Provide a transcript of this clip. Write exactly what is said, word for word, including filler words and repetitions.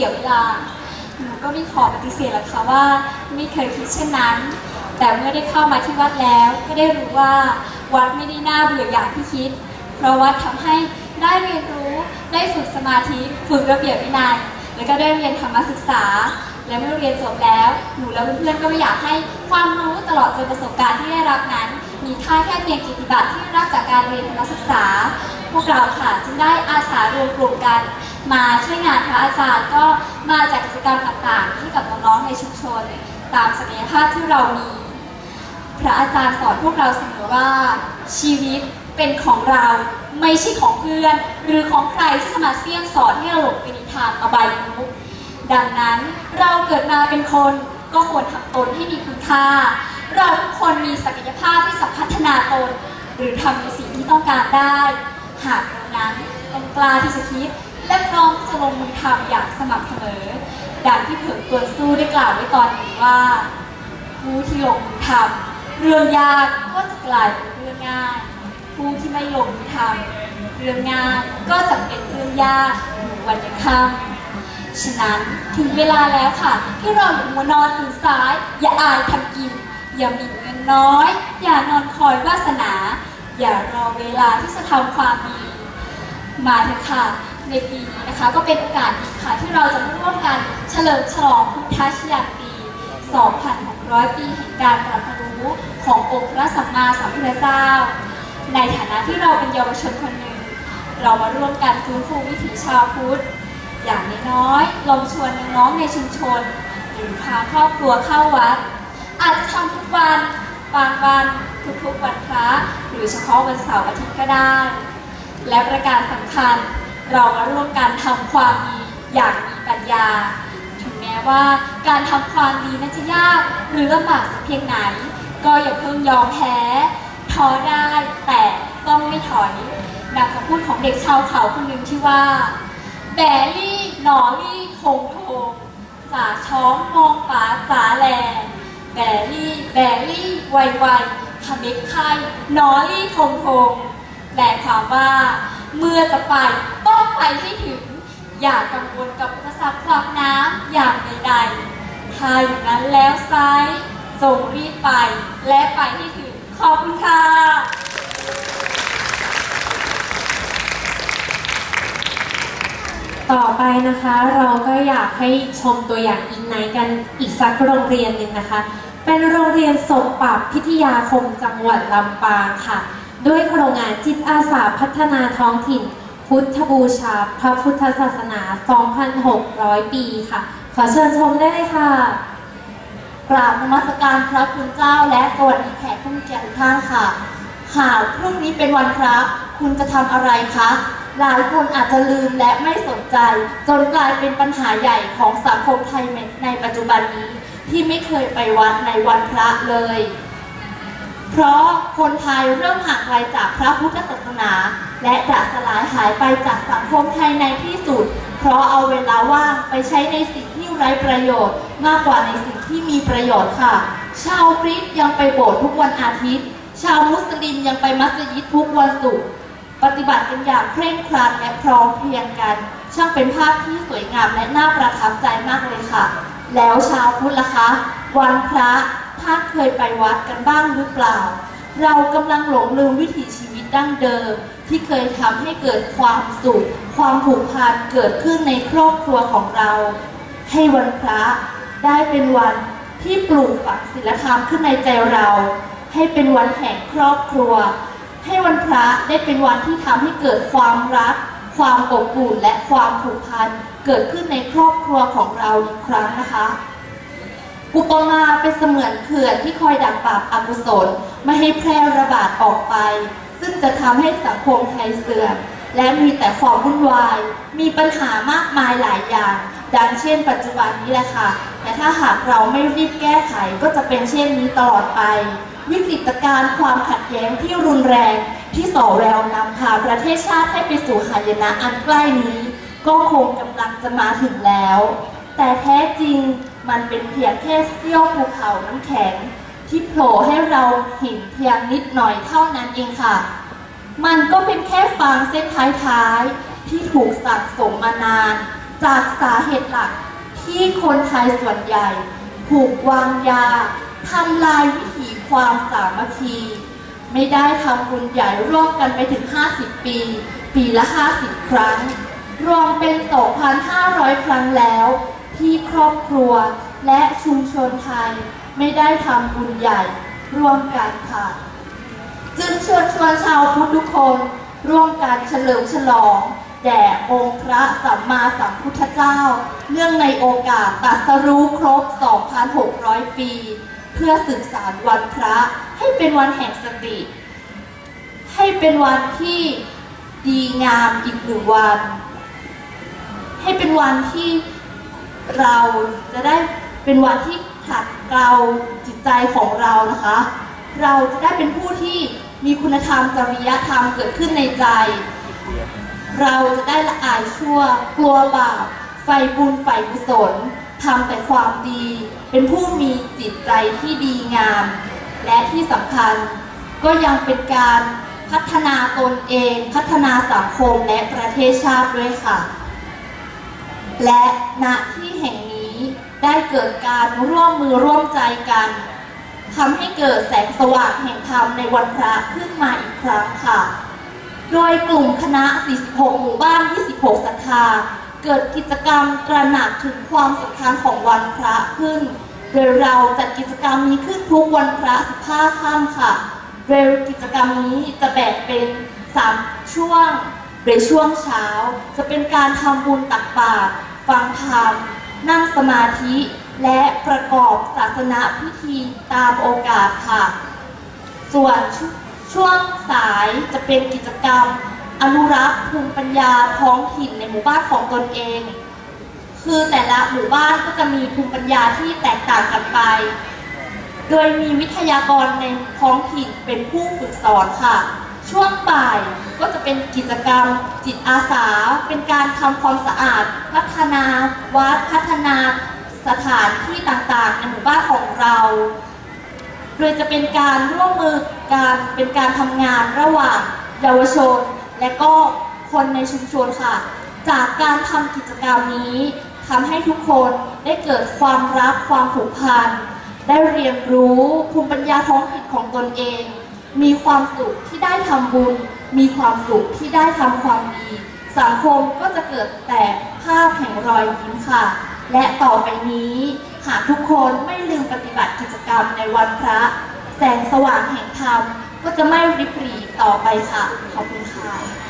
สียเวลาหนูก็ไม่ขอปฏิเสธหรอกค่ะว่าไม่เคยคิดเช่นนั้นแต่เมื่อได้เข้ามาที่วัดแล้วก็ได้รู้ว่าวัดไม่ได้น่าเบื่ออย่างที่คิดเพราะวัดทำให้ได้เรียนรู้ได้ฝึกสมาธิฝึกระเบียบวินัยแล้วก็ได้เรียนธรรมศึกษาและเมื่อเรียนจบแล้วหนูและเพื่อนๆก็ไม่อยากให้ความรู้ตลอดจนประสบการณ์ที่ได้รับนั้นมีค่าแค่เพียงกิตติบัตรที่ได้รับจากการเรียนธรรมศึกษาพวกเราค่ะจึงได้อาสารวมกลุ่มกันมาช่วยงานพระอาจารย์ก็มาจากกิจกรรมต่างๆให้กับน้องๆในชุมชนตามศักยภาพที่เรามีพระอาจารย์สอนพวกเราเสมอว่าชีวิตเป็นของเราไม่ใช่ของเพื่อนหรือของใครที่จะมาเสี่ยงสอนให้เราหลงไปในทางอบายมุขดังนั้นเราเกิดมาเป็นคนก็ควรทำตนให้มีคุณค่าเราทุกคนมีศักยภาพที่จะพัฒนาตนหรือทำในสิ่งที่ต้องการได้หากเรานั้นต้องกล้าที่จะคิดและพร้อมที่จะลงมือทำอย่างสม่ำเสมอดังที่เผิ่ตัวสู้ได้กล่าวไว้ตอนหนึ่งว่าผู้ที่ลงมือทำเรื่องยากก็จะกลายเป็นเรื่องง่ายผู้ที่ไม่ลงมือทำเรื่องง่ายก็จะเป็นเรื่องยากอยู่วันยังค่ำฉะนั้นถึงเวลาแล้วค่ะที่เราอย่ามัวนอนตื่นสายอย่าอายทำกินอย่ามีเงินน้อยอย่านอนคอยวาสนาอย่ารอเวลาที่จะทำความดีมาเถอะค่ะในปีนี้นะคะก็เป็นโอกาสดีค่ะที่เราจะมาร่วมกันเฉลิมฉลองพุทธชยันตี สองพันหกร้อย ปีแห่งการตรัสรู้ขององค์พระสัมมาสัมพุทธเจ้าในฐานะที่เราเป็นเยาวชนคนหนึ่งเรามาร่วมกันฟื้นฟูวิถีชาวพุทธอย่างน้อยๆลองชวนน้องๆในชุมชนหรือพาครอบครัวเข้าวัดอาจจะทำทุกวันบางวันทุกๆวันพระหรือเฉพาะวันเสาร์อาทิตย์ก็ได้และประการสำคัญเรามาร่วมกันทำความดีอย่างมีปัญญาถึงแม้ว่าการทำความดีนั้นจะยากหรือลำบากสักเพียงไหนก็อย่าเพิ่งยอมแพ้ท้อได้แต่ต้องไม่ถอยดังคำพูดของเด็กชาวเขาคนหนึ่งที่ว่าแบลี่หนอลี่ทงทงจ่าช้องมองป๋าจ๋าแลแบลี่แบลี่ไวไวขมิกไข่หนอลี่ทงทงแปลความว่าเมื่อจะไปต้องไปให้ถึงอย่ากังวลกับอุปสรรคขวางน้ำอย่างใดๆถ้าอย่างนั้นแล้วไซส์จงรีบไปและไปให้ถึงขอบคุณค่ะต่อไปนะคะเราก็อยากให้ชมตัวอย่างอินไนท์กันอีกสักโรงเรียนหนึ่งนะคะเป็นโรงเรียนสมปรับพิทยาคมจังหวัดลำปางค่ะด้วยโครงงานจิตอาสาพัฒนาท้องถิ่นพุทธบูชาพระพุทธศาสนา สองพันหกร้อย ปีค่ะขอเชิญชมได้เลยค่ะกราบนมัสการพระคุณเจ้าและสวัสดีแขกผู้มีเกียรติทุกท่านค่ะหากพรุ่งนี้เป็นวันพระคุณจะทำอะไรคะหลายคนอาจจะลืมและไม่สนใจจนกลายเป็นปัญหาใหญ่ของสังคมไทยในปัจจุบันนี้ที่ไม่เคยไปวัดในวันพระเลยเพราะคนไทยเริ่มห่างไกลจากพระพุทธศาสนาและจะสลายหายไปจากสังคมไทยในที่สุดเพราะเอาเวลาว่างไปใช้ในสิ่งที่ไร้ประโยชน์มากกว่าในสิ่งที่มีประโยชน์ค่ะชาวคริสต์ยังไปโบสถ์ทุกวันอาทิตย์ชาวมุสลิมยังไปมัสยิดทุกวันศุกร์ปฏิบัติกันอย่างเคร่งครัดและพร้อมเพรียงกันช่างเป็นภาพที่สวยงามและน่าประทับใจมากเลยค่ะแล้วชาวพุทธล่ะคะวันพระท่านเคยไปวัดกันบ้างหรือเปล่าเรากำลังหลงลืมวิถีชีวิตดั้งเดิมที่เคยทำให้เกิดความสุขความผูกพันเกิดขึ้นในครอบครัวของเราให้วันพระได้เป็นวันที่ปลูกฝังศีลธรรมขึ้นในใจเราให้เป็นวันแห่งครอบครัวให้วันพระได้เป็นวันที่ทำให้เกิดความรักความอบอุ่นและความผูกพันเกิดขึ้นในครอบครัวของเราอีกครั้งนะคะอุปมาเป็นเสมือนเขื่อนที่คอยดักปราบอกุศลไม่ให้แพร่ระบาดออกไปซึ่งจะทำให้สังคมไทยเสื่อมและมีแต่ความวุ่นวายมีปัญหามากมายหลายอย่างดังเช่นปัจจุบันนี้แหละค่ะแต่ถ้าหากเราไม่รีบแก้ไขก็จะเป็นเช่นนี้ตลอดไปวิกฤตการณ์ความขัดแย้งที่รุนแรงที่ส่อแววนำพาประเทศชาติให้ไปสู่หายนะอันใกล้นี้ก็คงกำลังจะมาถึงแล้วแต่แท้จริงมันเป็นเพียงแค่เสี้ยวภูเขาน้ำแข็งที่โผล่ให้เราเห็นเพียงนิดหน่อยเท่านั้นเองค่ะมันก็เป็นแค่ฟางเส้นท้ายๆที่ถูกสะสมมานานจากสาเหตุหลักที่คนไทยส่วนใหญ่ถูกวางยาทำลายวิถีความสามัคคีไม่ได้ทำบุญใหญ่ร่วมกันไปถึงห้าสิบปีปีละห้าสิบครั้งรวมเป็น สองพันห้าร้อย ครั้งแล้วที่ครอบครัวและชุมชนไทยไม่ได้ทำบุญใหญ่ร่วมกันค่ะจึงเชิญชวนชาวพุทธทุกคนร่วมกันเฉลิมฉลองแด่องค์พระสัมมาสัมพุทธเจ้าเนื่องในโอกาสตรัสรู้ครบ สองพันหกร้อย ปีเพื่อสืบสานวันพระให้เป็นวันแห่งสติให้เป็นวันที่ดีงามอีกหนึ่งวันให้เป็นวันที่เราจะได้เป็นวันที่ขัดเกลาจิตใจของเรานะคะเราจะได้เป็นผู้ที่มีคุณธรรมจริยธรรมเกิดขึ้นในใจเราจะได้ละอายชั่วกลัวบาปใฝ่บุญใฝ่กุศลทำแต่ความดีเป็นผู้มีจิตใจที่ดีงามและที่สำคัญก็ยังเป็นการพัฒนาตนเองพัฒนาสังคมและประเทศชาติด้วยค่ะและณที่แห่งนี้ได้เกิดการร่วมมือร่วมใจกันทำให้เกิดแสงสว่างแห่งธรรมในวันพระขึ้นมาอีกครั้งค่ะโดยกลุ่มคณะสี่สิบหกหมู่บ้านยี่สิบหกศรัทธาเกิดกิจกรรมตระหนักถึงความสำคัญของวันพระขึ้นโดยเราจัดกิจกรรมนี้ขึ้นทุกวันพระสิบห้าค่ำค่ะโดยกิจกรรมนี้จะแบ่งเป็นสามช่วงโดยช่วงเช้าจะเป็นการทำบุญตักบาตรฟังธรรมนั่งสมาธิและประกอบศาสนพิธีตามโอกาสค่ะส่วนช่วงสายจะเป็นกิจกรรมอนุรักษ์ภูมิปัญญาท้องถิ่นในหมู่บ้านของตนเองคือแต่ละหมู่บ้านก็จะมีภูมิปัญญาที่แตกต่างกันไปโดยมีวิทยากรในท้องถิ่นเป็นผู้ฝึกสอนค่ะช่วงบ่ายก็จะเป็นกิจกรรมจิตอาสาเป็นการทำความสะอาดพัฒนาวัดพัฒนาสถานที่ต่างๆในหมู่บ้านของเราโดยจะเป็นการร่วมมือการเป็นการทำงานระหว่างเยาวชนและก็คนในชุมชนค่ะจากการทำกิจกรรมนี้ทำให้ทุกคนได้เกิดความรักความผูกพันได้เรียนรู้ภูมิปัญญาท้องถิ่นของตนเองมีความสุขที่ได้ทำบุญมีความสุขที่ได้ทำความดีสังคมก็จะเกิดแต่ภาพแห่งรอยยิ้มค่ะและต่อไปนี้หากทุกคนไม่ลืมปฏิบัติกิจกรรมในวันพระแสงสว่างแห่งธรรมก็จะไม่ริบหรี่ต่อไปค่ะขอบคุณค่ะ